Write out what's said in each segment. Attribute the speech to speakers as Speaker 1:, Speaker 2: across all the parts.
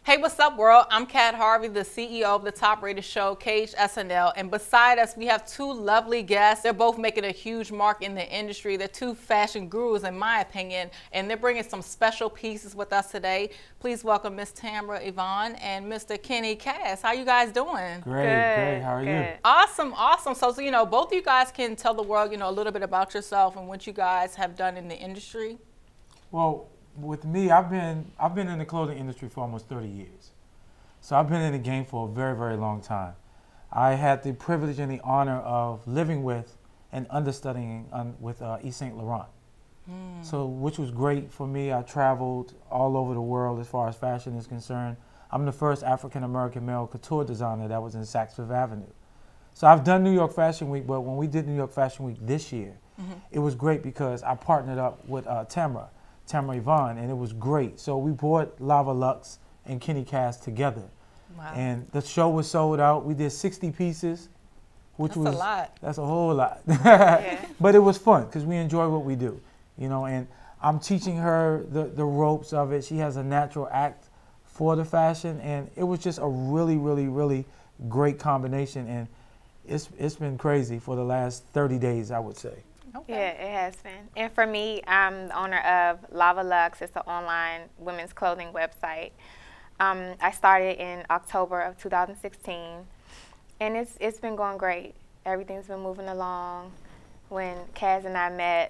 Speaker 1: Hey, what's up, world? I'm Kat Harvey, the CEO of the top-rated show, Cage SNL. And beside us, we have two lovely guests. They're both making a huge mark in the industry. They're two fashion gurus, in my opinion, and they're bringing some special pieces with us today. Please welcome Miss Tamara Yvonne and Mr. Kenny Cass. How you guys doing?
Speaker 2: Great. How are you?
Speaker 1: Awesome. So, you know, both of you guys can tell the world, a little bit about yourself and what you guys have done in the industry.
Speaker 2: Well, with me, I've been in the clothing industry for almost 30 years. So I've been in the game for a very, very long time. I had the privilege and the honor of living with and understudying with Yves Saint Laurent. So, which was great for me. I traveled all over the world as far as fashion is concerned. I'm the first African-American male couture designer that was in Saks Fifth Avenue. So I've done New York Fashion Week, but when we did New York Fashion Week this year, it was great because I partnered up with Tamara Yvonne, and it was great. So we brought Lava Lux and Kenny Cass together.
Speaker 1: Wow.
Speaker 2: And the show was sold out. We did 60 pieces, which
Speaker 1: was a lot.
Speaker 2: That's a whole lot.
Speaker 1: Yeah.
Speaker 2: But it was fun because we enjoy what we do, and I'm teaching her the ropes of it. She has a natural act for the fashion, and it was just a really, really, really great combination, and it's been crazy for the last 30 days, I would say.
Speaker 3: Okay. Yeah, it has been. And for me, I'm the owner of Lava Lux. It's an online women's clothing website. I started in October of 2016, and it's been going great. Everything's been moving along. When Kaz and I met,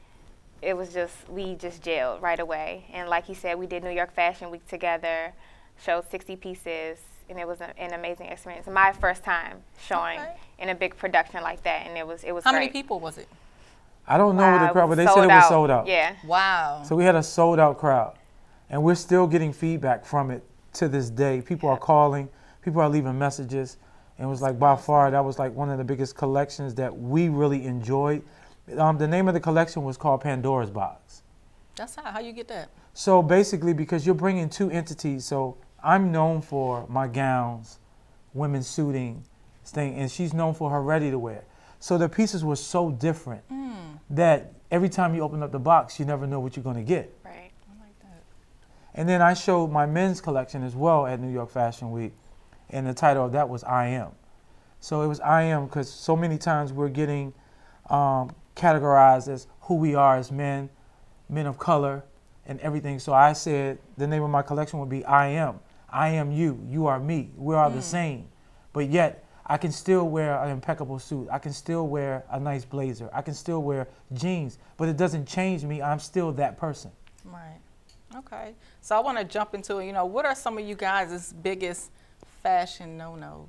Speaker 3: we just gelled right away. And like he said, we did New York Fashion Week together, showed 60 pieces, and it was an amazing experience. My first time showing in a big production like that, and it was great.
Speaker 1: How many people was it?
Speaker 2: I don't know what the crowd, but they said it was sold out.
Speaker 3: Yeah.
Speaker 1: Wow.
Speaker 2: So we had a sold out crowd, and we're still getting feedback from it to this day. People are calling, people are leaving messages, and it was like by far that was like one of the biggest collections that we really enjoyed. The name of the collection was called Pandora's Box.
Speaker 1: That's how you get that.
Speaker 2: So basically, because you're bringing two entities, so I'm known for my gowns, women's suiting, and she's known for her ready to wear. So the pieces were so different that every time you open up the box, you never know what you're going to get.
Speaker 3: Right.
Speaker 1: I like that.
Speaker 2: And then I showed my men's collection as well at New York Fashion Week, and the title of that was I Am. So it was I Am because so many times we're getting categorized as who we are as men of color, and everything. So I said the name of my collection would be I Am. I am you. You are me. We are the same. But yet, I can still wear an impeccable suit. I can still wear a nice blazer. I can still wear jeans. But it doesn't change me. I'm still that person.
Speaker 1: Right. Okay. So I want to jump into it. What are some of you guys' biggest fashion no-nos?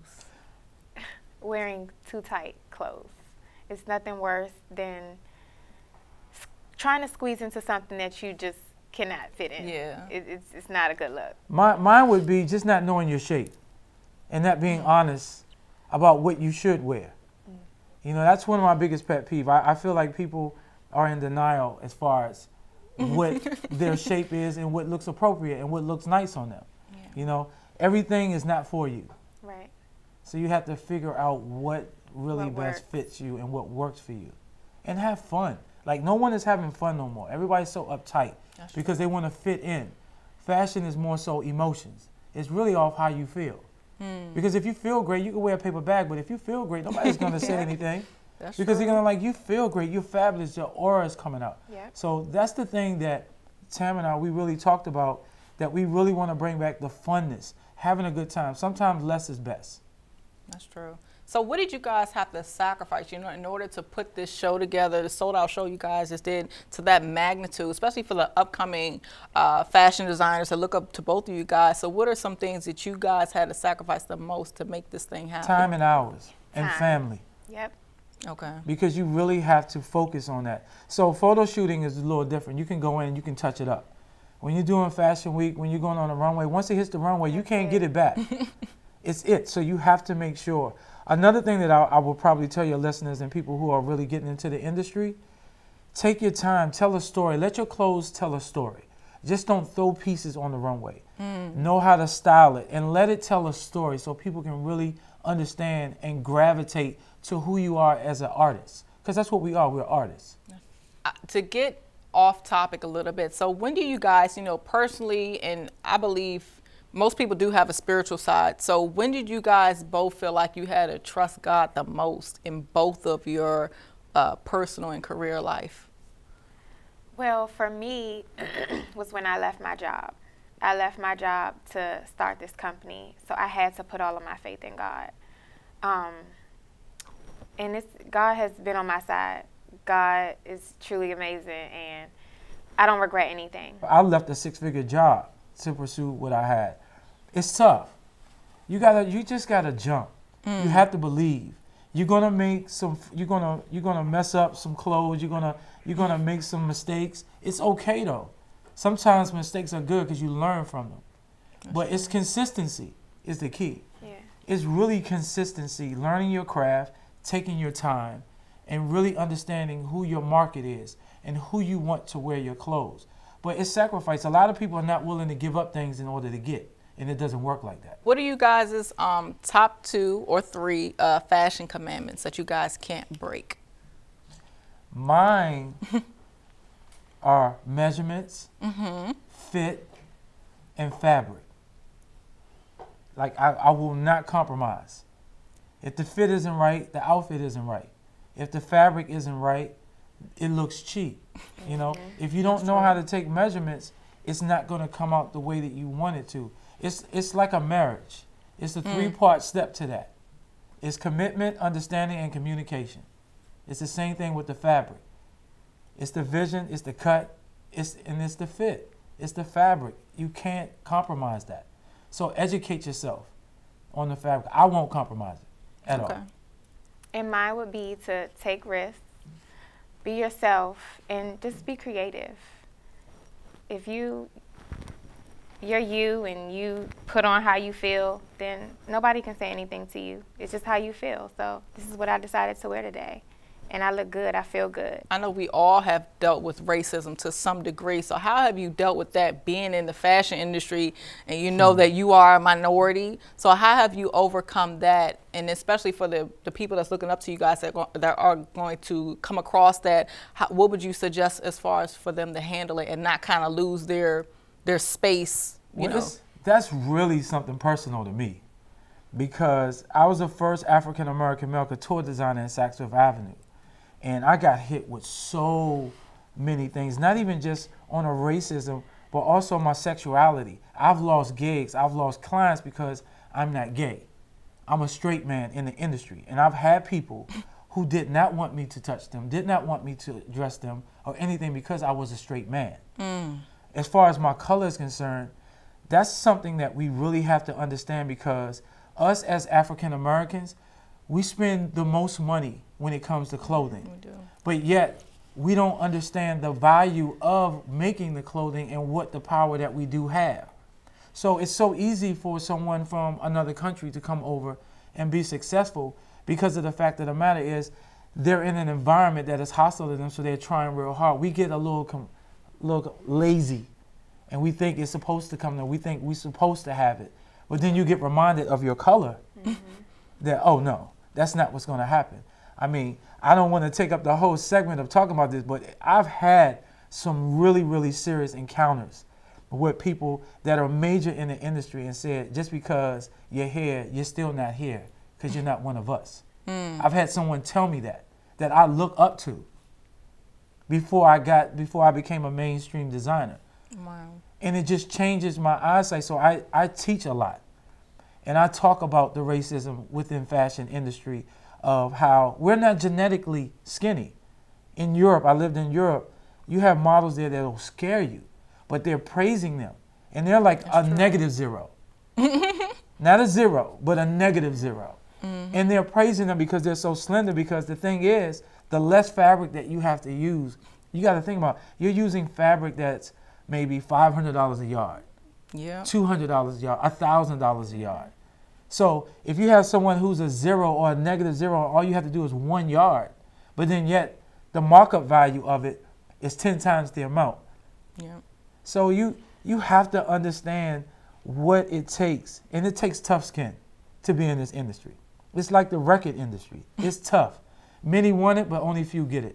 Speaker 3: Wearing too tight clothes. It's nothing worse than trying to squeeze into something that you just cannot fit in.
Speaker 1: Yeah.
Speaker 3: It's not a good look.
Speaker 2: Mine would be just not knowing your shape and not being honest about what you should wear. That's one of my biggest pet peeves. I feel like people are in denial as far as what their shape is and what looks appropriate and what looks nice on them. Yeah. Everything is not for you.
Speaker 3: Right.
Speaker 2: So you have to figure out what really best fits you and what works for you. And have fun. Like, no one is having fun no more. Everybody's so uptight because they want to fit in. Fashion is more so emotions. It's really off how you feel. Because if you feel great, you can wear a paper bag, but if you feel great, nobody's going to say anything. Because they're going to you feel great, you're fabulous, your aura is coming out.
Speaker 3: Yeah.
Speaker 2: So that's the thing that Tam and I, we really talked about, that we really want to bring back the funness, having a good time. Sometimes less is best.
Speaker 1: That's true. So what did you guys have to sacrifice, in order to put this show together, the sold-out show you guys just did, to that magnitude, especially for the upcoming fashion designers that look up to both of you guys? So what are some things that you guys had to sacrifice the most to make this thing happen?
Speaker 2: Time and hours and family.
Speaker 3: Yep.
Speaker 1: Okay.
Speaker 2: Because you really have to focus on that. So photo shooting is a little different. You can go in and you can touch it up. When you're doing Fashion Week, when you're going on the runway, once it hits the runway, you can't get it back. It's it. So you have to make sure. Another thing that I will probably tell your listeners and people who are really getting into the industry, take your time, tell a story. Let your clothes tell a story. Just don't throw pieces on the runway. Know how to style it and let it tell a story so people can really understand and gravitate to who you are as an artist. Because that's what we are. We're artists.
Speaker 1: To get off topic a little bit, so when do you guys, personally, and I believe most people do have a spiritual side. So when did you guys both feel like you had to trust God the most in both of your personal and career life?
Speaker 3: Well, for me, was when I left my job. I left my job to start this company, so I had to put all of my faith in God. And God has been on my side. God is truly amazing, and I don't regret anything.
Speaker 2: I left a 6-figure job to pursue what I had. It's tough. You just gotta jump. You have to believe. You're gonna make some. You're gonna mess up some clothes. You're gonna make some mistakes. It's okay though. Sometimes mistakes are good because you learn from them. But it's consistency is the key.
Speaker 3: Yeah.
Speaker 2: It's really consistency, learning your craft, taking your time, and really understanding who your market is and who you want to wear your clothes. But it's sacrifice. A lot of people are not willing to give up things in order to get, and it doesn't work like that.
Speaker 1: What are you guys' top 2 or 3 fashion commandments that you guys can't break?
Speaker 2: Mine are measurements, fit, and fabric. Like I will not compromise. If the fit isn't right, the outfit isn't right. If the fabric isn't right, it looks cheap. You know, if you don't know how to take measurements, it's not going to come out the way that you want it to. It's like a marriage. It's a 3-part step to that. It's commitment, understanding, and communication. It's the same thing with the fabric. It's the vision, it's the cut, and it's the fit. It's the fabric. You can't compromise that. So educate yourself on the fabric. I won't compromise it at all.
Speaker 3: And mine would be to take risks, be yourself, and just be creative. If you're you and you put on how you feel, then nobody can say anything to you. It's just how you feel. So this is what I decided to wear today. And I look good, I feel good.
Speaker 1: I know we all have dealt with racism to some degree. So how have you dealt with that being in the fashion industry and you know that you are a minority? So how have you overcome that? And especially for the people that's looking up to you guys that are going to come across that, what would you suggest as far as for them to handle it and not kind of lose their space, you know?
Speaker 2: That's really something personal to me because I was the first African-American male couture designer in Saks Fifth Avenue. And I got hit with so many things, not even just on a racism, but also my sexuality. I've lost gigs, I've lost clients because I'm not gay. I'm a straight man in the industry. And I've had people who did not want me to touch them, did not want me to dress them or anything because I was a straight man. As far as my color is concerned, that's something that we really have to understand because us as African Americans, we spend the most money when it comes to clothing.
Speaker 1: We do.
Speaker 2: But yet, we don't understand the value of making the clothing and what the power that we do have. So it's so easy for someone from another country to come over and be successful because of the fact of the matter is they're in an environment that is hostile to them, so they're trying real hard. We get a little lazy, and we think it's supposed to come there. We think we're supposed to have it. But then you get reminded of your color that, oh no, that's not what's going to happen. I mean, I don't want to take up the whole segment of talking about this, but I've had some really, really serious encounters with people that are major in the industry and said, just because you're here, you're still not here because you're not one of us. I've had someone tell me that I look up to before I became a mainstream designer.
Speaker 1: Wow.
Speaker 2: And it just changes my eyesight. So I teach a lot. And I talk about the racism within fashion industry of how we're not genetically skinny. In Europe, I lived in Europe, you have models there that will scare you, but they're praising them. And they're like a -0. Not a 0, but a -0. And they're praising them because they're so slender because the thing is, the less fabric that you have to use, you got to think about, you're using fabric that's maybe $500 a yard.
Speaker 1: Yeah.
Speaker 2: $200 a yard, $1,000 a yard. So if you have someone who's a 0 or a -0, all you have to do is 1 yard, but then yet the markup value of it is 10 times the amount.
Speaker 1: Yeah.
Speaker 2: So you have to understand what it takes, and it takes tough skin to be in this industry. It's like the record industry. It's tough. Many want it, but only few get it.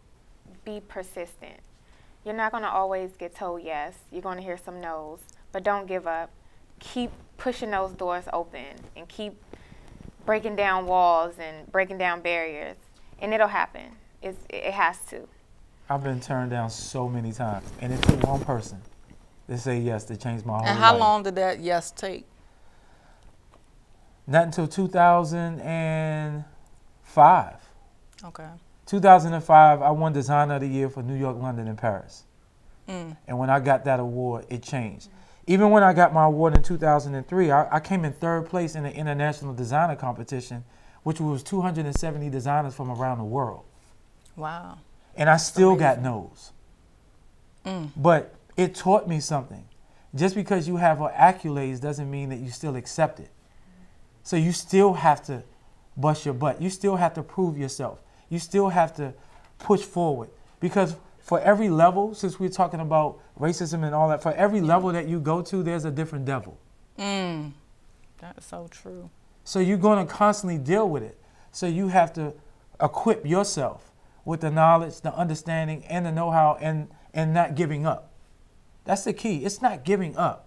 Speaker 3: Be persistent. You're not going to always get told yes. You're going to hear some no's, but don't give up. keep pushing those doors open and keep breaking down walls and breaking down barriers, and it'll happen. It has to.
Speaker 2: I've been turned down so many times, and it took one person to say yes to change my whole life.
Speaker 1: And how long did that yes take?
Speaker 2: Not until 2005.
Speaker 1: Okay.
Speaker 2: 2005, I won Designer of the Year for New York, London, and Paris. And when I got that award, it changed. Even when I got my award in 2003, I came in 3rd place in the International Designer Competition, which was 270 designers from around the world.
Speaker 1: Wow.
Speaker 2: And I still got no's. But it taught me something. Just because you have accolades doesn't mean that you still accept it. So you still have to bust your butt. You still have to prove yourself. You still have to push forward. Because for every level, since we're talking about racism and all that, for every level that you go to, there's a different devil.
Speaker 1: That's so true.
Speaker 2: So you're going to constantly deal with it. So you have to equip yourself with the knowledge, the understanding, and the know-how, and not giving up. That's the key. It's not giving up.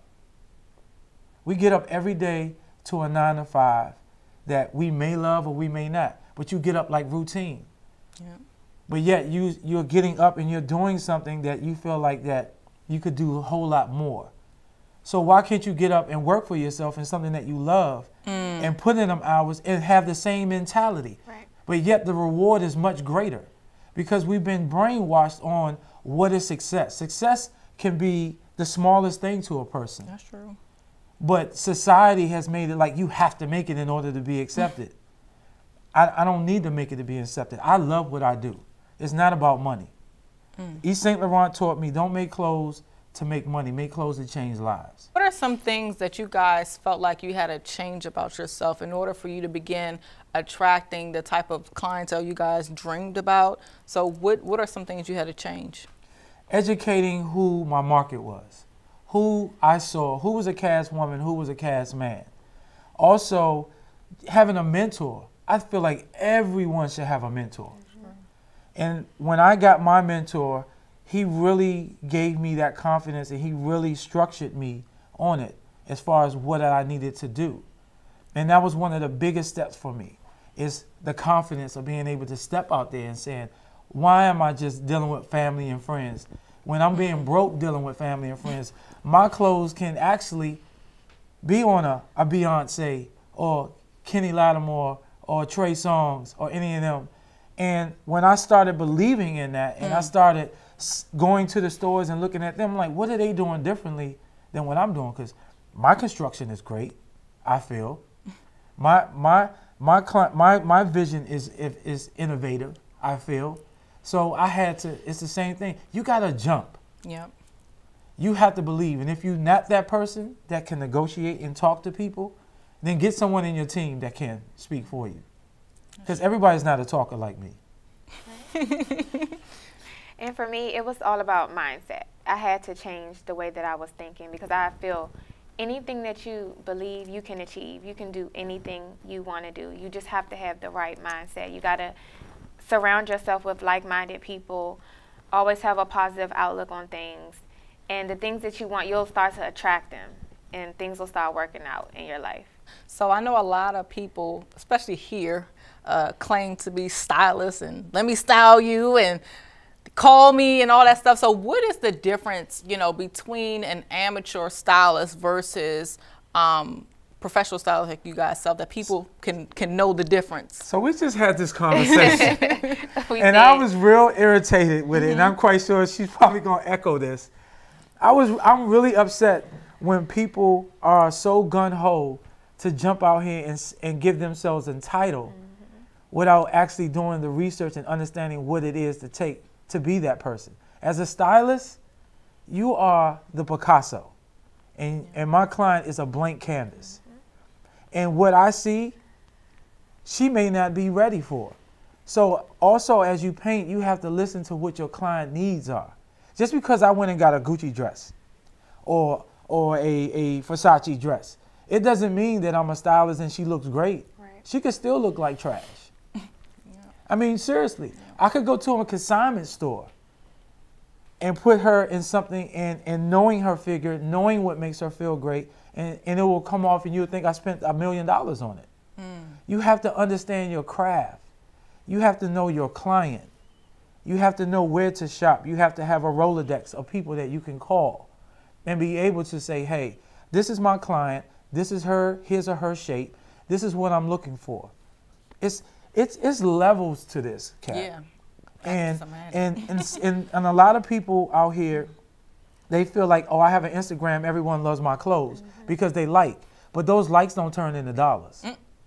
Speaker 2: We get up every day to a 9 to 5 that we may love or we may not, but you get up like routine.
Speaker 1: Yeah.
Speaker 2: But yet you're getting up and you're doing something that you feel like that you could do a whole lot more. So why can't you get up and work for yourself in something that you love and put in them hours and have the same mentality?
Speaker 3: Right.
Speaker 2: But yet the reward is much greater because we've been brainwashed on what is success. Success can be the smallest thing to a person.
Speaker 1: That's true.
Speaker 2: But society has made it like you have to make it in order to be accepted. I don't need to make it to be accepted. I love what I do. It's not about money. Yves Saint Laurent taught me, don't make clothes to make money. Make clothes to change lives.
Speaker 1: What are some things that you guys felt like you had to change about yourself in order for you to begin attracting the type of clientele you guys dreamed about? So what are some things you had to change?
Speaker 2: Educating who my market was, who I saw, who was a cast woman, who was a cast man. Also, having a mentor. I feel like everyone should have a mentor. And when I got my mentor, he really gave me that confidence and he really structured me on it as far as what I needed to do. And that was one of the biggest steps for me, is the confidence of being able to step out there and saying, why am I just dealing with family and friends? When I'm being broke dealing with family and friends, my clothes can actually be on a Beyonce or Kenny Lattimore or Trey Songz or any of them. And when I started believing in that and I started going to the stores and looking at them, I'm like, what are they doing differently than what I'm doing? Because my construction is great, I feel. My vision is innovative, I feel. So I had to, it's the same thing. You got to jump.
Speaker 1: Yep.
Speaker 2: You have to believe. And if you're not that person that can negotiate and talk to people, then get someone in your team that can speak for you. Because everybody's not a talker like me.
Speaker 3: And for me, it was all about mindset. I had to change the way that I was thinking because I feel anything that you believe you can achieve. You can do anything you want to do. You just have to have the right mindset. You got to surround yourself with like-minded people. Always have a positive outlook on things. And the things that you want, you'll start to attract them. And things will start working out in your life.
Speaker 1: So I know a lot of people, especially here, claim to be stylists and let me style you and call me and all that stuff. So what is the difference, between an amateur stylist versus professional stylist like you guys sell, that people can know the difference?
Speaker 2: So we just had this conversation.
Speaker 3: And
Speaker 2: I was real irritated with it, and I'm quite sure she's probably going to echo this. I'm really upset when people are so gun-ho to jump out here and give themselves a title without actually doing the research and understanding what it is to take to be that person. As a stylist, you are the Picasso, and my client is a blank canvas. And what I see, she may not be ready for. So also as you paint, you have to listen to what your client needs are. Just because I went and got a Gucci dress or a Versace dress, it doesn't mean that I'm a stylist and she looks great.
Speaker 3: Right.
Speaker 2: She could still look like trash. I mean, seriously, I could go to a consignment store and put her in something and knowing her figure, knowing what makes her feel great, and it will come off and you'll think I spent $1 million on it. You have to understand your craft. You have to know your client. You have to know where to shop. You have to have a Rolodex of people that you can call and be able to say, hey, this is my client. This is her, his or her shape. This is what I'm looking for. It's levels to this, Kat.
Speaker 1: Yeah.
Speaker 2: And a lot of people out here, they feel like, oh, I have an Instagram, everyone loves my clothes because they like. But those likes don't turn into dollars.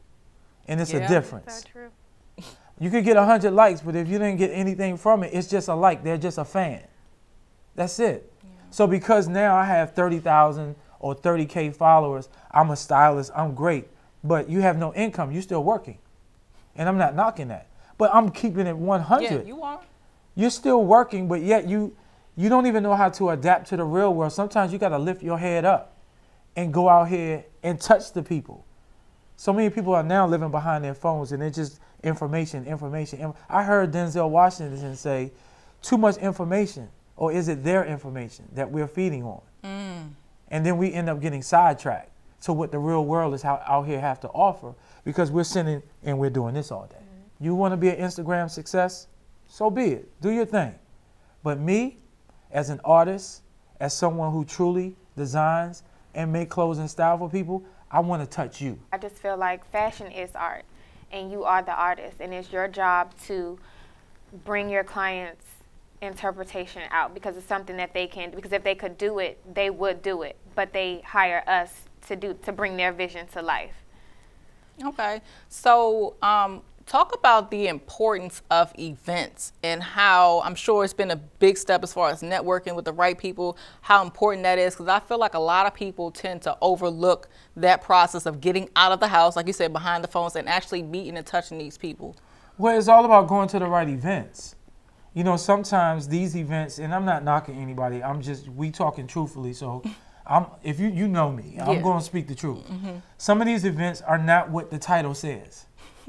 Speaker 2: And it's a difference.
Speaker 3: So true.
Speaker 2: You could get 100 likes, but if you didn't get anything from it, it's just a like. They're just a fan. That's it. Yeah. So because now I have 30,000 or 30K followers, I'm a stylist, I'm great. But you have no income, you're still working. And I'm not knocking that. But I'm keeping it 100.
Speaker 1: Yeah, you are.
Speaker 2: You're still working, but yet you don't even know how to adapt to the real world. Sometimes you got to lift your head up and go out here and touch the people. So many people are now living behind their phones and they're just information. I heard Denzel Washington say, too much information, or is it their information that we're feeding on? And then we end up getting sidetracked to what the real world is out here have to offer because we're sitting and we're doing this all day. You want to be an Instagram success? So be it. Do your thing. But me, as an artist, as someone who truly designs and make clothes and style for people, I want to touch you.
Speaker 3: I just feel like fashion is art, and you are the artist, and it's your job to bring your clients' interpretation out because it's something that they can do. Because if they could do it, they would do it, but they hire us to bring their vision to life.
Speaker 1: Okay, so talk about the importance of events and how I'm sure it's been a big step as far as networking with the right people, how important that is, because I feel like a lot of people tend to overlook that process of getting out of the house, like you said, behind the phones and actually meeting and touching these people.
Speaker 2: Well, it's all about going to the right events. You know, sometimes these events, and I'm not knocking anybody, we talking truthfully, so if you know me, I'm going to speak the truth. Some of these events are not what the title says.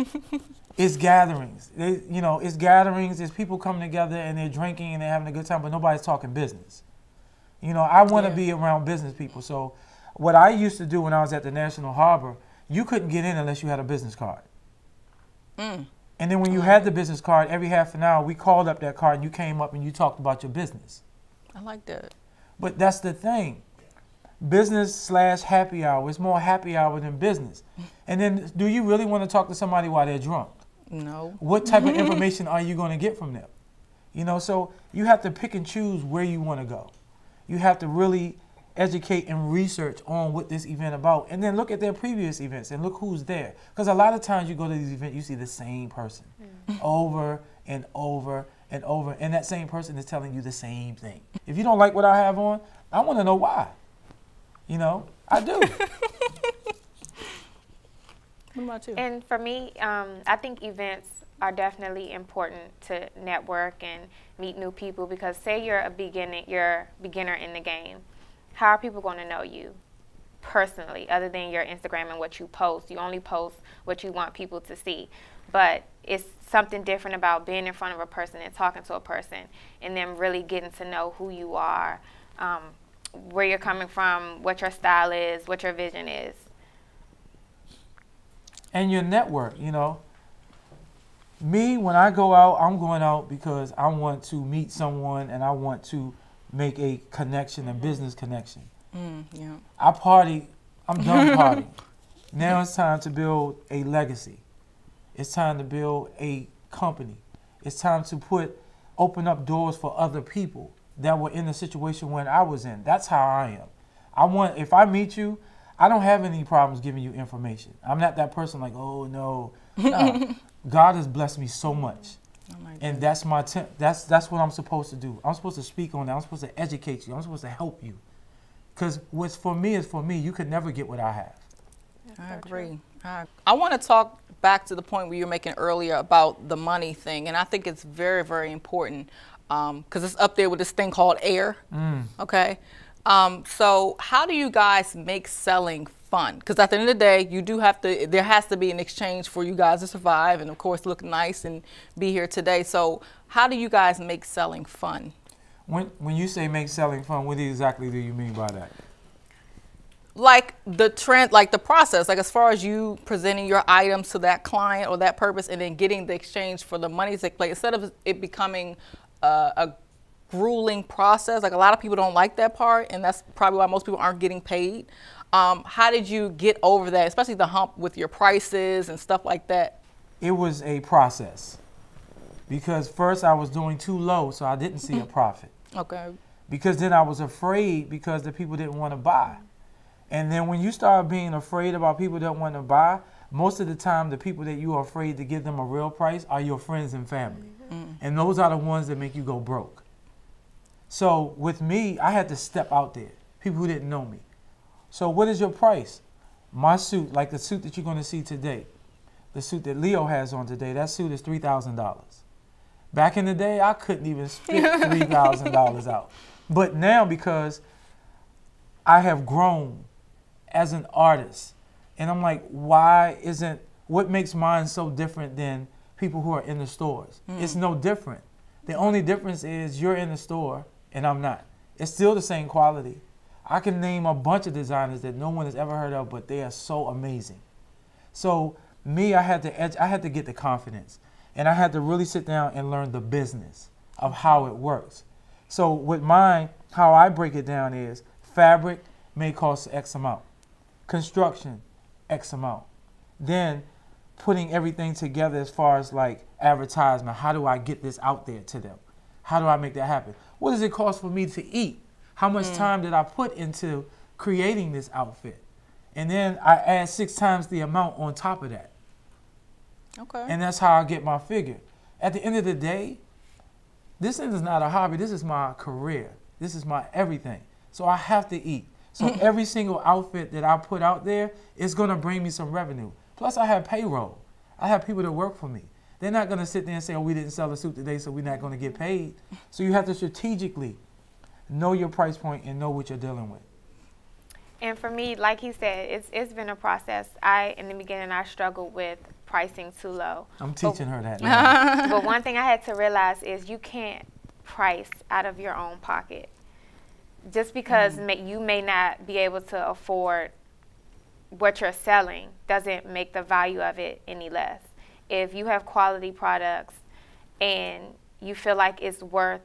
Speaker 2: It's gatherings. It's gatherings. It's people coming together and they're drinking and they're having a good time, but nobody's talking business. You know, I want to be around business people. So what I used to do when I was at the National Harbor, you couldn't get in unless you had a business card. And then when you had the business card, every half an hour, we called up that card and you came up and you talked about your business.
Speaker 1: I like that.
Speaker 2: But that's the thing. Business/happy hour. It's more happy hour than business. And then do you really want to talk to somebody while they're drunk?
Speaker 1: No.
Speaker 2: What type of information are you going to get from them? You know, so you have to pick and choose where you want to go. You have to really educate and research on what this event about, and then look at their previous events and look who's there. Because a lot of times you go to these events, you see the same person over and over and over, and that same person is telling you the same thing. If you don't like what I have on, I want to know why. You know, I do.
Speaker 1: What about you?
Speaker 3: And for me, I think events are definitely important to network and meet new people because say you're a beginner in the game, how are people going to know you personally other than your Instagram and what you post? You only post what you want people to see. But it's something different about being in front of a person and talking to a person and them really getting to know who you are, where you're coming from, what your style is, what your vision is.
Speaker 2: And your network, you know. Me, when I go out, I'm going out because I want to meet someone and I want to make a connection, a business connection.
Speaker 1: Yeah.
Speaker 2: I party, I'm done partying. Now it's time to build a legacy. It's time to build a company. It's time to open up doors for other people that were in the situation when I was in. That's how I am. If I meet you, I don't have any problems giving you information. I'm not that person like, oh no. No. God has blessed me so much. And that's that's what I'm supposed to do. I'm supposed to speak on that. I'm supposed to educate you. I'm supposed to help you. Because what's for me is for me. You could never get what I have.
Speaker 1: I agree. I want to talk back to the point where you were making earlier about the money thing. And I think it's very, very important because it's up there with this thing called air. Okay. So how do you guys make selling fun? Because at the end of the day, there has to be an exchange for you guys to survive and of course look nice and be here today. So how do you guys make selling fun?
Speaker 2: When you say make selling fun, what exactly do you mean by that?
Speaker 1: Like the trend, like the process, like as far as you presenting your items to that client or that purpose and then getting the exchange for the money to take place, instead of it becoming a grueling process. Like a lot of people don't like that part, and that's probably why most people aren't getting paid. How did you get over that, especially the hump with your prices and stuff like that?
Speaker 2: It was a process. Because first I was doing too low, so I didn't see a profit.
Speaker 1: Okay.
Speaker 2: Because then I was afraid because the people didn't want to buy. And then when you start being afraid about people that want to buy, most of the time the people that you are afraid to give them a real price are your friends and family. Mm-hmm. And those are the ones that make you go broke. So with me, I had to step out there, people who didn't know me. So what is your price? My suit, like the suit that you're going to see today, the suit that Leo has on today, that suit is $3,000. Back in the day, I couldn't even spit $3,000 out. But now, because I have grown as an artist, and I'm like, what makes mine so different than people who are in the stores? It's no different. The only difference is you're in the store and I'm not. It's still the same quality. I can name a bunch of designers that no one has ever heard of, but they are so amazing. So me, I had to get the confidence. And I had to really sit down and learn the business of how it works. So with mine, how I break it down is fabric may cost X amount. Construction, X amount. Then putting everything together as far as like advertisement. How do I get this out there to them? How do I make that happen? What does it cost for me to eat? How much time did I put into creating this outfit? And then I add 6 times the amount on top of that.
Speaker 1: Okay.
Speaker 2: And that's how I get my figure. At the end of the day, this is not a hobby. This is my career. This is my everything. So I have to eat. So every single outfit that I put out there is going to bring me some revenue. Plus, I have payroll. I have people that work for me. They're not going to sit there and say, oh, we didn't sell a suit today, so we're not going to get paid. So you have to strategically know your price point and know what you're dealing with.
Speaker 3: And for me, like he said, it's been a process. In the beginning, I struggled with pricing too low.
Speaker 2: I'm teaching her that now.
Speaker 3: But one thing I had to realize is you can't price out of your own pocket. Just because you may not be able to afford what you're selling doesn't make the value of it any less. If you have quality products and you feel like it's worth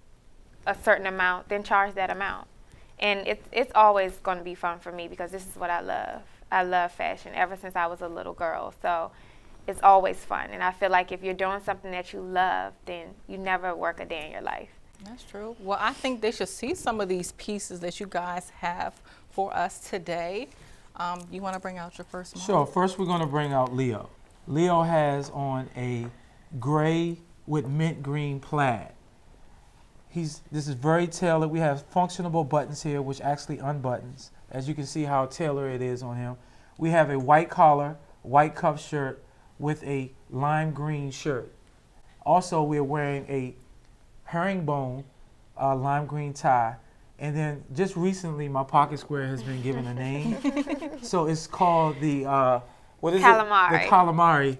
Speaker 3: a certain amount, then charge that amount. And it's always going to be fun for me because this is what I love. I love fashion ever since I was a little girl. So it's always fun. And I feel like if you're doing something that you love, then you never work a day in your life.
Speaker 1: That's true. Well, I think they should see some of these pieces that you guys have for us today. You want to bring out your first model?
Speaker 2: Sure. First, we're going to bring out Leo. Leo has on a gray with mint green plaid. This is very tailored. We have functionable buttons here, which actually unbuttons. As you can see how tailored it is on him. We have a white collar, white cuff shirt with a lime green shirt. Also, we're wearing a herringbone lime green tie. And then just recently, my pocket square has been given a name. So it's called the, what is
Speaker 3: calamari.
Speaker 2: It? The calamari.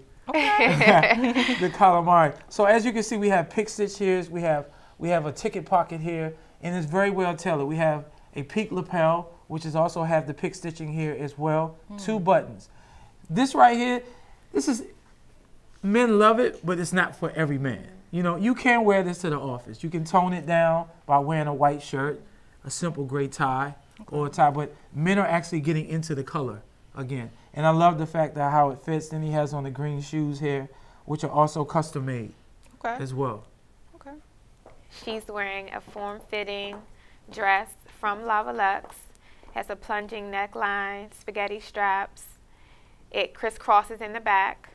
Speaker 2: Okay. The calamari. So as you can see, we have pick stitch here. We have a ticket pocket here, and it's very well tailored. We have a peak lapel, which is also have the pick stitching here as well. 2 buttons. This right here, men love it, but it's not for every man. You know, you can wear this to the office. You can tone it down by wearing a white shirt, a simple gray tie, or a tie, but men are actually getting into the color again. And I love the fact that how it fits. Then he has on the green shoes here, which are also custom made as well.
Speaker 1: Okay.
Speaker 3: She's wearing a form-fitting dress from Lava Lux. Has a plunging neckline, spaghetti straps. It crisscrosses in the back.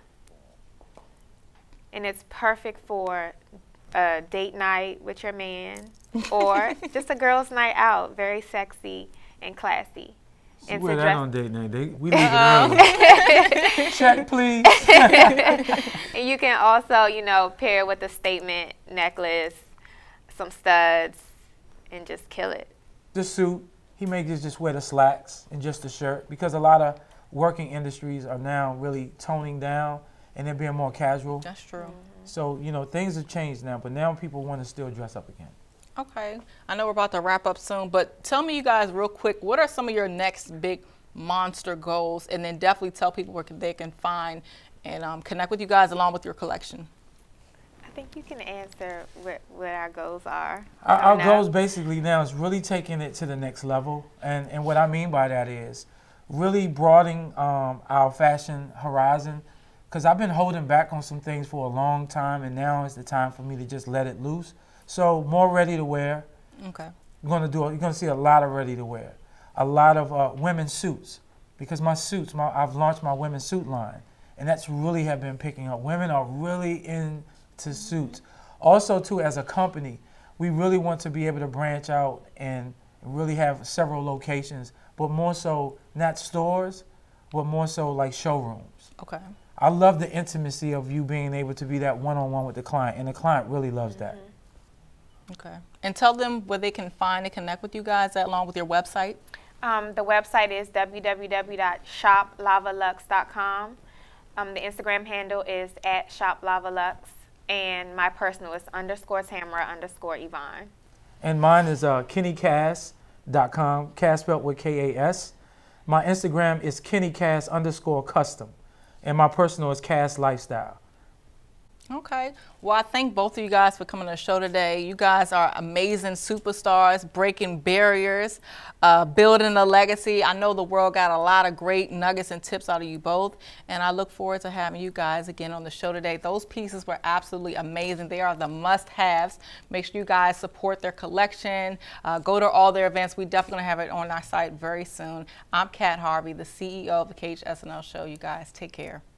Speaker 3: And it's perfect for a date night with your man or just a girl's night out. Very sexy and classy.
Speaker 2: And wear that on date night. We leave it early. Check, please.
Speaker 3: And you can also, you know, pair with a statement necklace, some studs, and just kill it.
Speaker 2: The suit, he may just wear the slacks and just the shirt because a lot of working industries are now really toning down and they're being more casual.
Speaker 1: That's true.
Speaker 2: So, you know, things have changed now, but now people want to still dress up again.
Speaker 1: Okay. I know we're about to wrap up soon, but tell me, you guys, real quick, what are some of your next big monster goals? And then definitely tell people where they can find and connect with you guys along with your collection.
Speaker 3: I think you can answer what our goals are.
Speaker 2: Our goals basically now is really taking it to the next level. And what I mean by that is really broadening our fashion horizon. Because I've been holding back on some things for a long time, and now is the time for me to just let it loose. So more ready to wear.
Speaker 1: Okay.
Speaker 2: You're going to see a lot of ready to wear. A lot of women's suits. Because my suits, I've launched my women's suit line. And that's really have been picking up. Women are really into suits. Also, too, as a company, we really want to be able to branch out and really have several locations, but more so not stores, but more so like showrooms.
Speaker 1: Okay.
Speaker 2: I love the intimacy of you being able to be that one-on-one with the client, and the client really loves that.
Speaker 1: Okay. And tell them where they can find and connect with you guys along with your website.
Speaker 3: The website is www.shoplavalux.com. The Instagram handle is @shoplavalux, and my personal is _Tamara_Yvonne.
Speaker 2: And mine is KennyCass.com, Cass spelled with K-A-S. My Instagram is KennyCass_custom. And my personal is Cass Lifestyle.
Speaker 1: Okay. Well, I thank both of you guys for coming to the show today. You guys are amazing superstars, breaking barriers, building a legacy. I know the world got a lot of great nuggets and tips out of you both, and I look forward to having you guys again on the show today. Those pieces were absolutely amazing. They are the must-haves. Make sure you guys support their collection. Go to all their events. We definitely have it on our site very soon. I'm Kat Harvey, the CEO of the KHSNL Show. You guys take care.